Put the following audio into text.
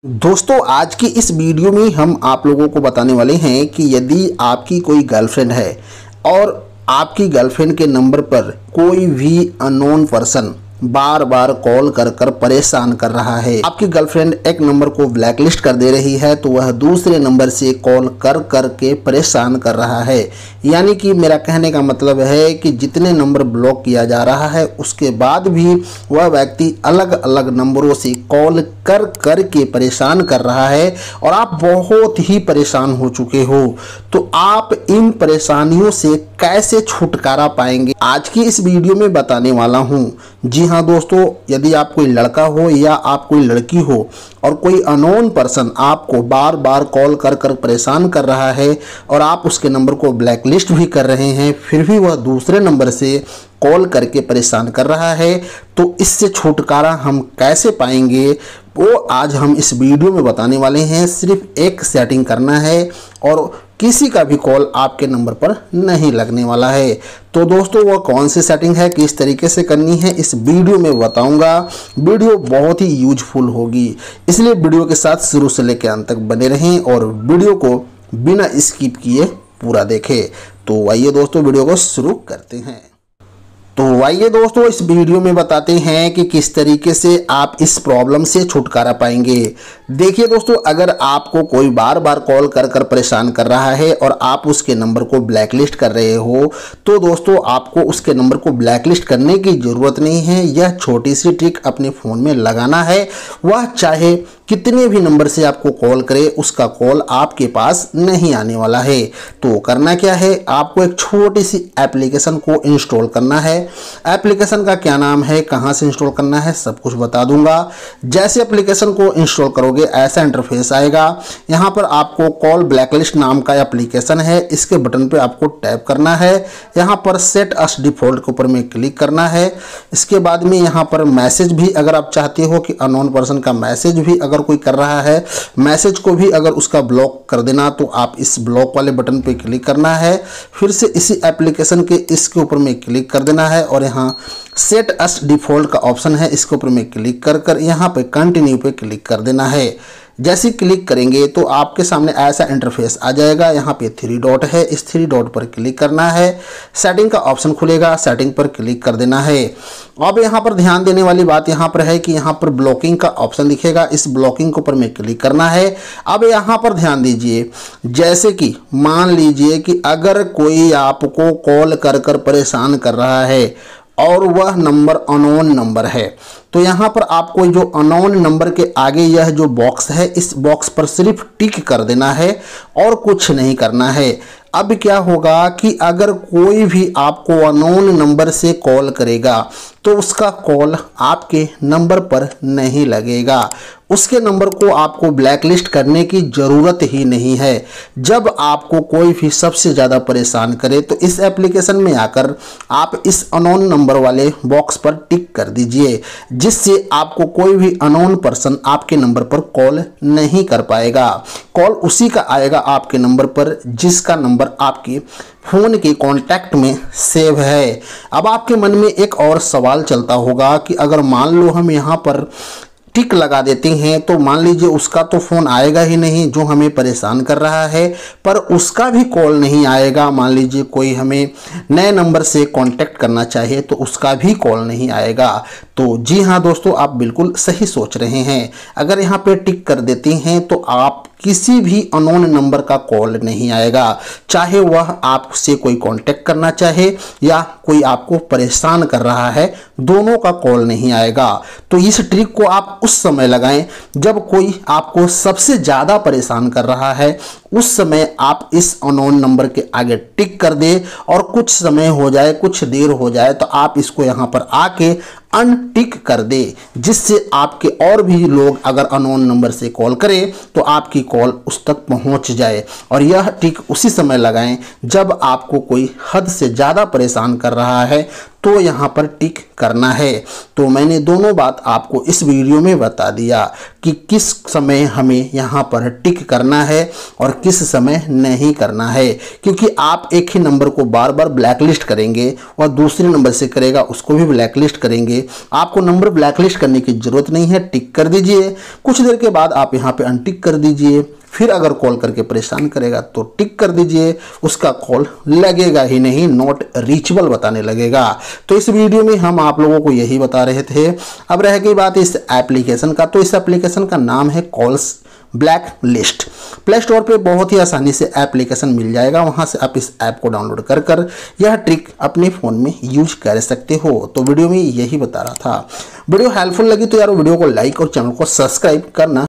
दोस्तों आज की इस वीडियो में हम आप लोगों को बताने वाले हैं कि यदि आपकी कोई गर्लफ्रेंड है और आपकी गर्लफ्रेंड के नंबर पर कोई भी अननोन पर्सन बार बार कॉल कर कर परेशान कर रहा है, आपकी गर्लफ्रेंड एक नंबर को ब्लैकलिस्ट कर दे रही है तो वह दूसरे नंबर से कॉल कर कर के परेशान कर रहा है। यानी कि मेरा कहने का मतलब है कि जितने नंबर ब्लॉक किया जा रहा है उसके बाद भी वह व्यक्ति अलग अलग नंबरों से कॉल कर कर के परेशान कर रहा है और आप बहुत ही परेशान हो चुके हो। तो आप इन परेशानियों से कैसे छुटकारा पाएंगे आज की इस वीडियो में बताने वाला हूं। जी हाँ दोस्तों, यदि आप कोई लड़का हो या आप कोई लड़की हो और कोई अननोन पर्सन आपको बार बार कॉल कर कर परेशान कर रहा है और आप उसके नंबर को ब्लैकलिस्ट भी कर रहे हैं, फिर भी वह दूसरे नंबर से कॉल करके परेशान कर रहा है, तो इससे छुटकारा हम कैसे पाएंगे वो आज हम इस वीडियो में बताने वाले हैं। सिर्फ एक सेटिंग करना है और किसी का भी कॉल आपके नंबर पर नहीं लगने वाला है। तो दोस्तों वो कौन सी सेटिंग है, किस तरीके से करनी है, इस वीडियो में बताऊंगा। वीडियो बहुत ही यूजफुल होगी, इसलिए वीडियो के साथ शुरू से लेकर अंत तक बने रहें और वीडियो को बिना स्किप किए पूरा देखें। तो आइए दोस्तों वीडियो को शुरू करते हैं। तो आइए दोस्तों इस वीडियो में बताते हैं कि किस तरीके से आप इस प्रॉब्लम से छुटकारा पाएंगे। देखिए दोस्तों, अगर आपको कोई बार बार कॉल कर कर परेशान कर रहा है और आप उसके नंबर को ब्लैकलिस्ट कर रहे हो तो दोस्तों आपको उसके नंबर को ब्लैकलिस्ट करने की ज़रूरत नहीं है। यह छोटी सी ट्रिक अपने फ़ोन में लगाना है, वह चाहे कितने भी नंबर से आपको कॉल करे उसका कॉल आपके पास नहीं आने वाला है। तो करना क्या है, आपको एक छोटी सी एप्लीकेशन को इंस्टॉल करना है। एप्लीकेशन का क्या नाम है, कहां से इंस्टॉल करना है, सब कुछ बता दूंगा। जैसे एप्लीकेशन को इंस्टॉल करोगे ऐसा इंटरफेस आएगा। यहां पर आपको कॉल ब्लैकलिस्ट नाम का एप्लीकेशन है, इसके बटन पे आपको टैप करना है। यहां पर सेट अस डिफॉल्ट के ऊपर में क्लिक करना है। इसके बाद में यहां पर मैसेज भी, अगर आप चाहते हो कि अननोन पर्सन का मैसेज भी अगर कोई कर रहा है, मैसेज को भी अगर उसका ब्लॉक कर देना तो आप इस ब्लॉक वाले बटन पे क्लिक करना है। फिर से इसी एप्लीकेशन के इसके ऊपर में क्लिक कर देना है और यहाँ सेट अस डिफॉल्ट का ऑप्शन है, इसके ऊपर में क्लिक कर कर यहाँ पे कंटिन्यू पे क्लिक कर देना है। जैसे क्लिक करेंगे तो आपके सामने ऐसा इंटरफेस आ जाएगा। यहाँ पे 3 डॉट है, इस 3 डॉट पर क्लिक करना है। सेटिंग का ऑप्शन खुलेगा, सेटिंग पर क्लिक कर देना है। अब यहाँ पर ध्यान देने वाली बात यहाँ पर है कि यहाँ पर ब्लॉकिंग का ऑप्शन दिखेगा, इस ब्लॉकिंग के ऊपर में क्लिक करना है। अब यहाँ पर ध्यान दीजिए, जैसे कि मान लीजिए कि अगर कोई आपको कॉल कर कर परेशान कर रहा है और वह नंबर अननोन नंबर है, तो यहाँ पर आपको जो अननोन नंबर के आगे यह जो बॉक्स है इस बॉक्स पर सिर्फ टिक कर देना है और कुछ नहीं करना है। अब क्या होगा कि अगर कोई भी आपको अननोन नंबर से कॉल करेगा तो उसका कॉल आपके नंबर पर नहीं लगेगा, उसके नंबर को आपको ब्लैकलिस्ट करने की ज़रूरत ही नहीं है। जब आपको कोई भी सबसे ज़्यादा परेशान करे तो इस एप्लीकेशन में आकर आप इस अननोन नंबर वाले बॉक्स पर टिक कर दीजिए, जिससे आपको कोई भी अननोन पर्सन आपके नंबर पर कॉल नहीं कर पाएगा। कॉल उसी का आएगा आपके नंबर पर जिसका नंबर आपके फ़ोन के कॉन्टैक्ट में सेव है। अब आपके मन में एक और सवाल चलता होगा कि अगर मान लो हम यहाँ पर टिक लगा देते हैं तो मान लीजिए उसका तो फ़ोन आएगा ही नहीं जो हमें परेशान कर रहा है, पर उसका भी कॉल नहीं आएगा। मान लीजिए कोई हमें नए नंबर से कांटेक्ट करना चाहे तो उसका भी कॉल नहीं आएगा। तो जी हाँ दोस्तों, आप बिल्कुल सही सोच रहे हैं। अगर यहाँ पे टिक कर देते हैं तो आप किसी भी अननोन नंबर का कॉल नहीं आएगा, चाहे वह आपसे कोई कांटेक्ट करना चाहे या कोई आपको परेशान कर रहा है, दोनों का कॉल नहीं आएगा। तो इस ट्रिक को आप उस समय लगाएं जब कोई आपको सबसे ज़्यादा परेशान कर रहा है, उस समय आप इस अननोन नंबर के आगे टिक कर दे और कुछ समय हो जाए, कुछ देर हो जाए तो आप इसको यहाँ पर आके अनटिक कर दे, जिससे आपके और भी लोग अगर अननोन नंबर से कॉल करें तो आपकी कॉल उस तक पहुंच जाए। और यह टिक उसी समय लगाएं जब आपको कोई हद से ज़्यादा परेशान कर रहा है तो यहाँ पर टिक करना है। तो मैंने दोनों बात आपको इस वीडियो में बता दिया कि किस समय हमें यहाँ पर टिक करना है और किस समय नहीं करना है, क्योंकि आप एक ही नंबर को बार बार ब्लैकलिस्ट करेंगे और दूसरे नंबर से करेगा उसको भी ब्लैकलिस्ट करेंगे। आपको नंबर ब्लैकलिस्ट करने की जरूरत नहीं है, टिक कर दीजिए। कुछ देर के बाद आप यहाँ पे अनटिक कर दीजिए। फिर अगर कॉल करके परेशान करेगा तो टिक कर दीजिए, उसका कॉल लगेगा ही नहीं, नॉट रीचेबल बताने लगेगा। तो इस वीडियो में हम आप लोगों को यही बता रहे थे। अब रह गई बात इस एप्लीकेशन का, तो इस एप्लीकेशन का नाम है calls black list. Play store पे बहुत ही आसानी से एप्लीकेशन मिल जाएगा, वहां से आप इस ऐप को डाउनलोड कर यह ट्रिक अपने फ़ोन में यूज कर सकते हो। तो वीडियो में यही बता रहा था। वीडियो हेल्पफुल लगी तो यार वीडियो को लाइक और चैनल को सब्सक्राइब करना